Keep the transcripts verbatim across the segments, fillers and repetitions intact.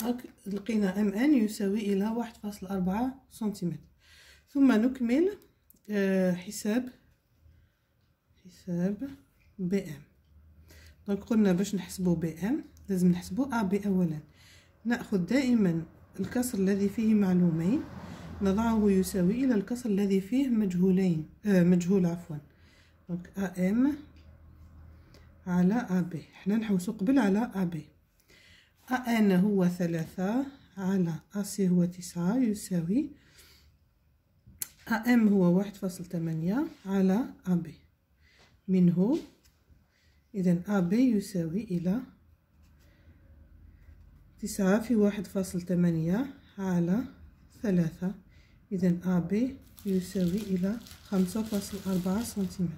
لقينا ام ان يساوي الى واحد فاصلة أربعة سنتيمتر. ثم نكمل حساب حساب بي ام. دونك قلنا باش نحسبوا بي ام لازم نحسبوا ا بي اولا. ناخذ دائما الكسر الذي فيه معلومين نضعه يساوي الى الكسر الذي فيه مجهولين آه مجهول عفوا. دونك ا ام على ا بي، حنا نحوسو قبل على ا بي. ا ان هو ثلاثة على ا سي هو تسعة يساوي ا ام هو واحد فاصلة ثمانية على ا بي. منه اذا ا بي يساوي الى تسعة في واحد فاصلة ثمانية على ثلاثة، اذا ا بي يساوي الى خمسة فاصلة أربعة سنتيمتر.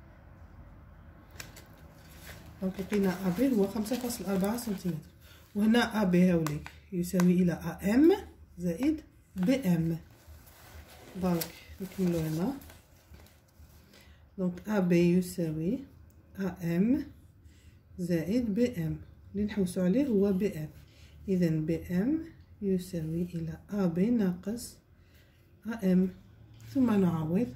دونك لقينا ا بي هو خمسة فاصلة أربعة سنتيمتر، وهنا ا بي هاوليك يساوي الى ا ام زائد بي ام. دونك نكملو هنا. دونك ا بي يساوي ا ام زائد بي ام، اللي نحوسو عليه هو بي ام. اذا بي ام يساوي الى ا بي ناقص ا ام. ثم نعوض.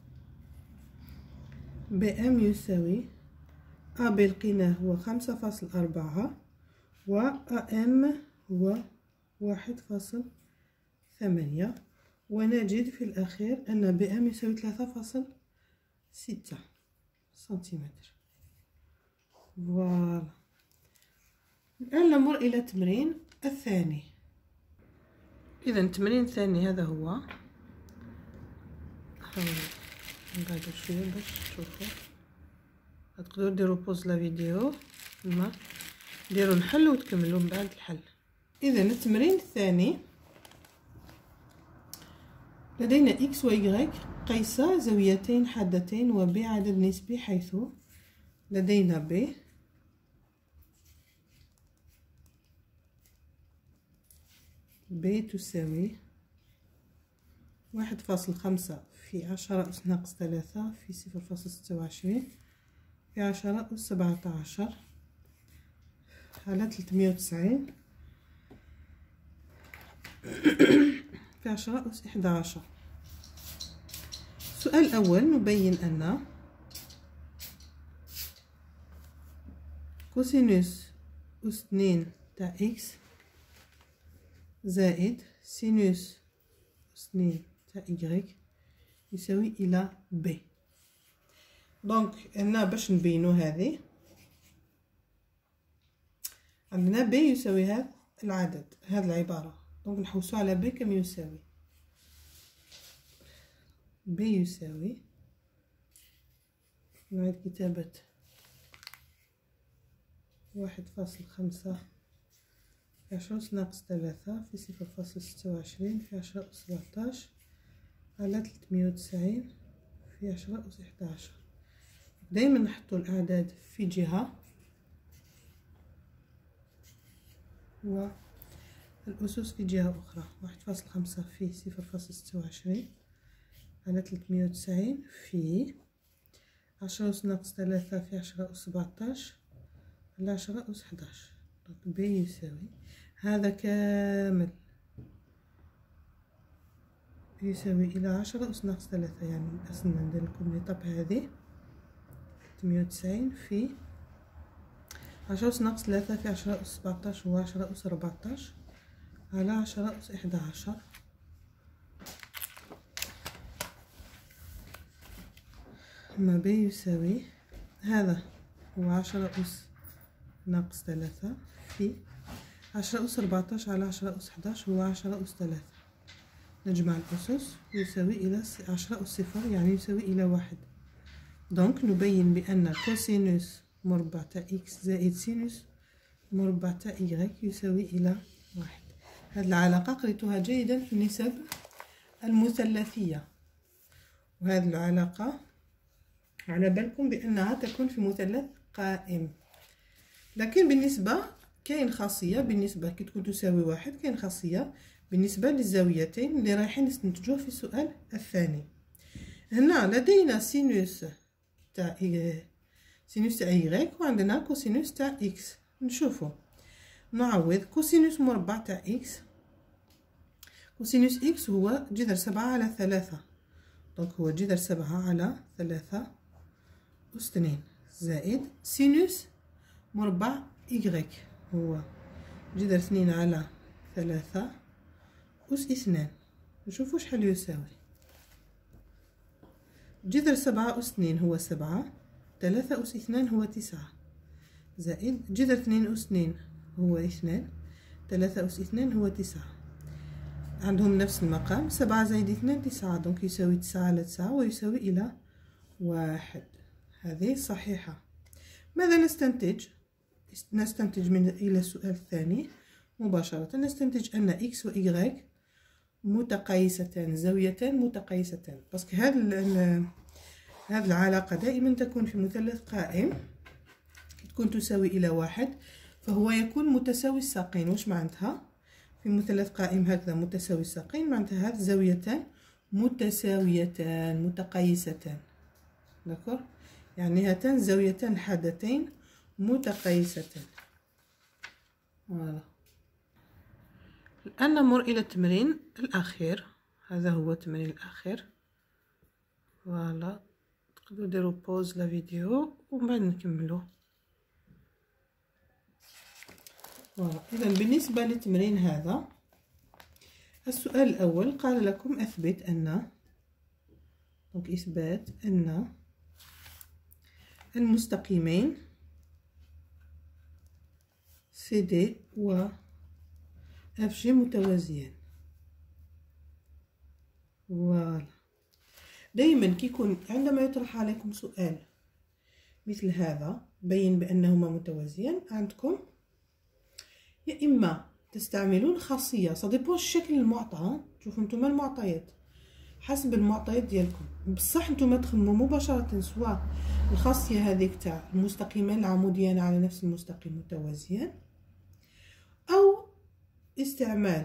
بي ام يساوي ا بي لقيناه هو خمسة فاصلة أربعة و ا ام هو واحد فاصلة ثمانية، ونجد في الاخير ان بي ام يساوي ثلاثة فاصلة ستة سنتيمتر. فوالا. الآن نمر إلى التمرين الثاني. إذا التمرين الثاني هذا هو، نحاول نقعدو شوية باش تشوفو، تقدروا ديروا بوز لا فيديو ثم ديروا الحل وتكملوا من بعد الحل. إذا التمرين الثاني لدينا إكس و إيغريك قيسا زاويتين حادتين و بي عدد نسبي، حيث لدينا بي بي تساوي واحد فاصلة خمسة في عشرة أس ناقص ثلاثة في صفر فاصلة ستة وعشرين في عشرة أس سبعة عشر على ثلاثمية وتسعين في عشرة أس إحدى عشر. السؤال الأول نبين أن كوسينوس أس اثنين تاع إكس زائد سينوس أس اثنين تاع إيغريك يساوي إلى بي. دونك هنا باش نبينو هذه عندنا بي يساوي هذا العدد، هذه العبارة. دونك نحوسو على بي كم يساوي بي يساوي، نعيد كتابة واحد فاصلة خمسة في عشرة أس ناقص ثلاثة في صفر فاصلة ستة وعشرين في عشرة أس سبعتاش على ثلاثمية وتسعين في عشرة أس إحدى عشر. دايما نحطو الأعداد في جهة والأسس في جهة أخرى. واحد فاصلة خمسة في صفر فاصلة ستة وعشرين على ثلاثمية وتسعين في عشرة أس ناقص ثلاثة في عشرة أس سبعتاش على عشرة أس إحداش. دونك بي يساوي هذا كامل يساوي إلى عشرة أس ناقص ثلاثة، يعني أصلا ندير لكم ليطاب هذه ثلاثمية وتسعين في عشرة أس ناقص ثلاثة في عشرة أس سبعتاش هو عشرة أس ربعتاش على عشرة أس إحدى عشر. ما بي يساوي هذا هو عشرة أس ناقص ثلاثة في عشرة أس ربعتاش على عشرة أس إحداش هو عشرة أس ثلاثة. نجمع الأسس يساوي إلى عشرة أس صفر، يعني يساوي إلى واحد. دونك نبين بأن كوسينوس مربع تاع إكس زائد سينوس مربع تاع إيغريك يساوي إلى واحد. هذه العلاقة قريتوها جيدا في النسب المثلثية، وهذه العلاقة على بالكم بأنها تكون في مثلث قائم. لكن بالنسبة كاين خاصية بالنسبة كي تكون تساوي واحد، كاين خاصية بالنسبة للزاويتين اللي رايحين نستنتجوه في السؤال الثاني. هنا لدينا سينوس تاع سينوس تاع إيغريك وعندنا كوسينوس تاع إكس. نشوفو نعوض كوسينوس مربع تاع إكس. كوسينوس إكس هو جذر سبعة على ثلاثة، دونك هو جذر سبعة على ثلاثة أس اثنين زائد سينوس مربع إيكغيك هو جذر اثنين على ثلاثة أس اثنان. نشوفو شحال يساوي. جذر سبعة أس اثنين هو سبعة، ثلاثة أس اثنان هو تسعة، زائد جذر اثنين أس اثنين هو اثنان، ثلاثة أس اثنان هو تسعة. عندهم نفس المقام، سبعة زائد اثنان تسعة، دونك يساوي تسعة على تسعة ويساوي إلى واحد. هذه صحيحة. ماذا نستنتج؟ نستنتج من إلى السؤال الثاني مباشرة. نستنتج أن إكس و إيغريك متقايستان، زاويتان متقايستان، باسكو هذه هذه العلاقة دائما تكون في مثلث قائم، تكون تساوي إلى واحد فهو يكون متساوي الساقين. واش معناتها؟ في مثلث قائم هكذا متساوي الساقين معناتها هذه زاويتان متساويتان متقايستان، داكور، يعني هاتان زاويتان حادتين متقايستان. فوالا. الآن نمر إلى التمرين الأخير. هذا هو التمرين الأخير. فوالا، تقدروا ديروا بوز لا فيديو ومن بعد نكملو. فوالا، إذا بالنسبة للتمرين هذا السؤال الأول قال لكم أثبت أن، دونك إثبات أن المستقيمين سي دي و اف جي متوازيان. فوالا، دائما كيكون عندما يطرح عليكم سؤال مثل هذا بين بأنهما متوازيان، عندكم يا إما تستعملون خاصية صديبون الشكل المعطى. شوفوا نتوما المعطيات حسب المعطيات ديالكم، بصح نتوما تخدموا مباشرة سواء الخاصية هذيك تاع المستقيمان العموديان على نفس المستقيم متوازيان، أو استعمال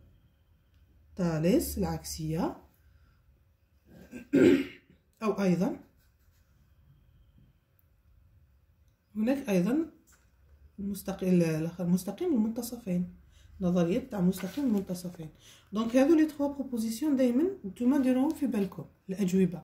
طالس العكسية، أو أيضا هناك أيضا المستقيم المستقيم المنتصفين، نظرية تاع مستقيم المنتصفين. دونك هذو لي تخوا بروبوزيسيون دائما نتوما ديروهم في بالكم الأجوبة.